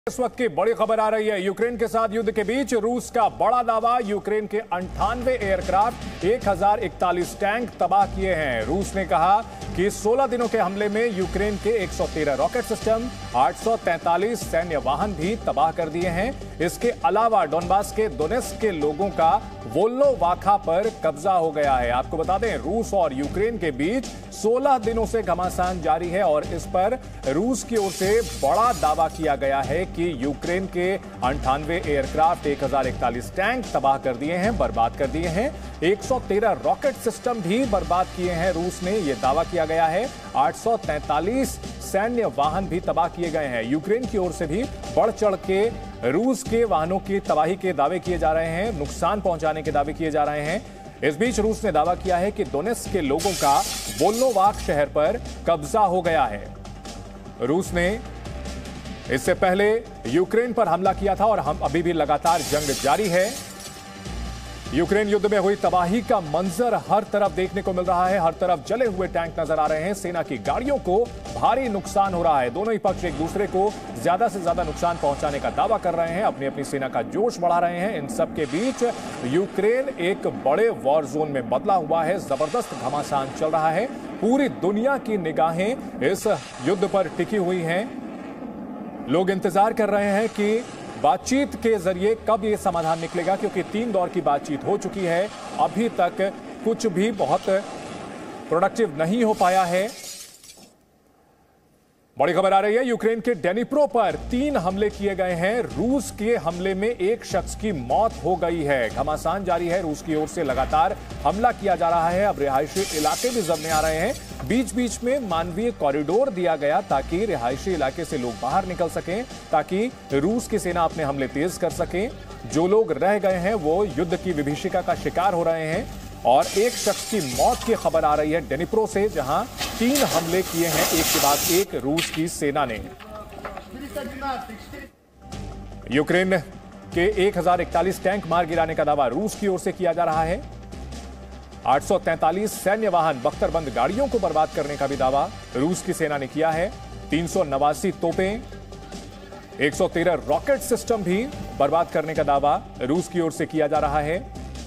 इस वक्त की बड़ी खबर आ रही है। यूक्रेन के साथ युद्ध के बीच रूस का बड़ा दावा, यूक्रेन के 98 एयरक्राफ्ट 1041 टैंक तबाह किए हैं। रूस ने कहा कि 16 दिनों के हमले में यूक्रेन के 113 रॉकेट सिस्टम, 843 सैन्य वाहन भी तबाह कर दिए हैं। इसके अलावा डोनबास के दोनेत्स्क के लोगों का वोल्नोवाखा पर कब्जा हो गया है। आपको बता दें, रूस और यूक्रेन के बीच 16 दिनों से घमासान जारी है और इस पर रूस की ओर से बड़ा दावा किया गया है कि यूक्रेन के 98 एयरक्राफ्ट, 1041 टैंक तबाह कर दिए हैं, बर्बाद कर दिए हैं। 113 रॉकेट सिस्टम भी बर्बाद किए हैं। रूस ने यह दावा किया गया है। 843 सैन्य वाहन भी तबाह किए गए हैं। यूक्रेन की ओर से भी बढ़ चढ़ के रूस के वाहनों की तबाही के दावे किए जा रहे हैं, नुकसान पहुंचाने के दावे किए जा रहे हैं। इस बीच रूस ने दावा किया है कि दोनेत्स्क के लोगों का वोल्नोवाख शहर पर कब्जा हो गया है। रूस ने इससे पहले यूक्रेन पर हमला किया था और हम अभी भी लगातार जंग जारी है। यूक्रेन युद्ध में हुई तबाही का मंजर हर तरफ देखने को मिल रहा है। हर तरफ जले हुए टैंक नजर आ रहे हैं। सेना की गाड़ियों को भारी नुकसान हो रहा है। दोनों ही पक्ष एक दूसरे को ज्यादा से ज्यादा नुकसान पहुंचाने का दावा कर रहे हैं, अपनी अपनी सेना का जोश बढ़ा रहे हैं। इन सब के बीच यूक्रेन एक बड़े वॉर जोन में बदला हुआ है। जबरदस्त घमासान चल रहा है। पूरी दुनिया की निगाहें इस युद्ध पर टिकी हुई हैं। लोग इंतजार कर रहे हैं कि बातचीत के जरिए कब यह समाधान निकलेगा, क्योंकि 3 दौर की बातचीत हो चुकी है। अभी तक कुछ भी बहुत प्रोडक्टिव नहीं हो पाया है। बड़ी खबर आ रही है, यूक्रेन के डेनिप्रो पर 3 हमले किए गए हैं। रूस के हमले में एक शख्स की मौत हो गई है। घमासान जारी है। रूस की ओर से लगातार हमला किया जा रहा है। अब रिहायशी इलाके भी जद में आ रहे हैं। बीच बीच में मानवीय कॉरिडोर दिया गया ताकि रिहायशी इलाके से लोग बाहर निकल सकें, ताकि रूस की सेना अपने हमले तेज कर सके। जो लोग रह गए हैं वो युद्ध की विभीषिका का शिकार हो रहे हैं और एक शख्स की मौत की खबर आ रही है डेनिप्रो से, जहां 3 हमले किए हैं एक के बाद एक रूस की सेना ने। यूक्रेन के 1041 टैंक मार गिराने का दावा रूस की ओर से किया जा रहा है। 843 सैन्य वाहन, बख्तरबंद गाड़ियों को बर्बाद करने का भी दावा रूस की सेना ने किया है। 389 तोपें, 113 रॉकेट सिस्टम भी बर्बाद करने का दावा रूस की ओर से किया जा रहा है।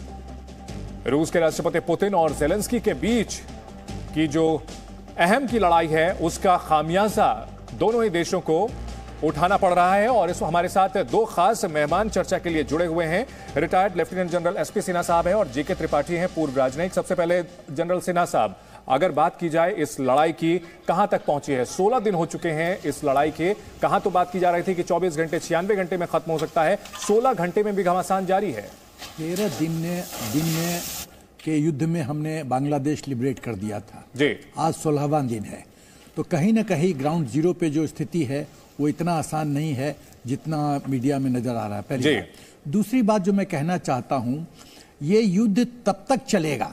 रूस के राष्ट्रपति पुतिन और ज़ेलेंस्की के बीच की जो अहम की लड़ाई है, उसका खामियाजा दोनों ही देशों को उठाना पड़ रहा है। और इस हमारे साथ 2 खास मेहमान चर्चा के लिए जुड़े हुए हैं। Retired lieutenant general SP Sinha साहब हैं और जीके त्रिपाठी हैं, पूर्व राजनयिक। सबसे पहले जनरल सिन्हा साहब, अगर बात की जाए इस लड़ाई की, कहां तक पहुंची है? 16 दिन हो चुके हैं इस लड़ाई के। कहां तो बात की जा रही थी कि 24 घंटे 96 घंटे में खत्म हो सकता है, 16 घंटे में भी घमासान जारी है। 13 दिन में के युद्ध में हमने बांग्लादेश लिबरेट कर दिया था जी। आज 16वां दिन है, तो कहीं ना कहीं ग्राउंड जीरो पे जो स्थिति है वो इतना आसान नहीं है जितना मीडिया में नजर आ रहा है। पहली बात। दूसरी बात जो मैं कहना चाहता हूं, ये युद्ध तब तक चलेगा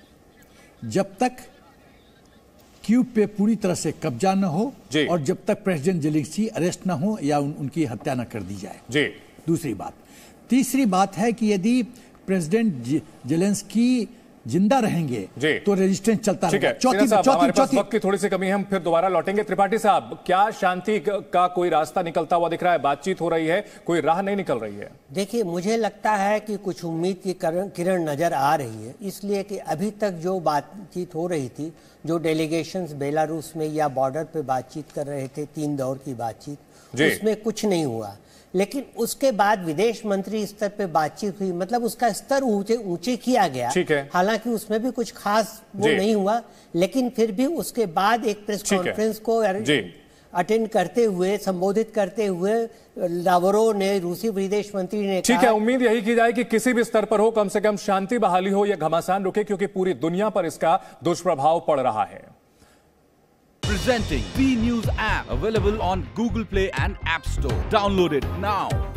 जब तक कीव पे पूरी तरह से कब्जा न हो और जब तक प्रेसिडेंट जेलेंस्की अरेस्ट न हो या उनकी हत्या न कर दी जाए जी। दूसरी बात। तीसरी बात है कि यदि प्रेसिडेंट जेलेंस्की जिंदा रहेंगे तो रेजिस्टेंस चलता रहेगा। चौथी वक्त की थोड़ी सी कमी है, हम फिर दोबारा लौटेंगे। त्रिपाठी साहब, क्या शांति का कोई रास्ता निकलता हुआ दिख रहा है? बातचीत हो रही है, कोई राह नहीं निकल रही है? देखिए, मुझे लगता है कि कुछ उम्मीद की किरण नजर आ रही है, इसलिए कि अभी तक जो बातचीत हो रही थी, जो डेलीगेशंस बेलारूस में या बॉर्डर पे बातचीत कर रहे थे, 3 दौर की बातचीत, उसमें कुछ नहीं हुआ। लेकिन उसके बाद विदेश मंत्री स्तर पे बातचीत हुई, मतलब उसका स्तर ऊंचे किया गया। हालांकि उसमें भी कुछ खास वो नहीं हुआ, लेकिन फिर भी उसके बाद एक प्रेस कॉन्फ्रेंस को अटेंड करते हुए, संबोधित करते हुए लावरोव ने, रूसी विदेश मंत्री ने ठीक है, उम्मीद यही की जाए कि किसी भी स्तर पर हो, कम से कम शांति बहाली हो, यह घमासान रुके, क्योंकि पूरी दुनिया पर इसका दुष्प्रभाव पड़ रहा है। Presenting B News app, available on Google Play and App Store. Download it now.